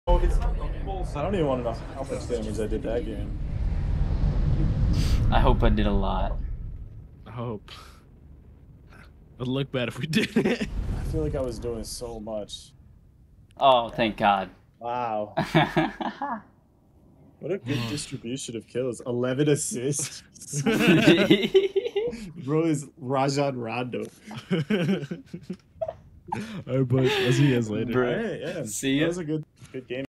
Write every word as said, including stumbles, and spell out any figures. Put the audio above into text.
Oh, it's I don't even want to know how much damage I did that game. I hope I did a lot. I hope. It'd look bad if we didn't. I feel like I was doing so much. Oh, thank God. Wow. What a good distribution of kills. eleven assists. Bro is Rajon Rondo. Alright, boys. I'll see you guys later. Bro, All right, yeah. see That ya. was a good, good game.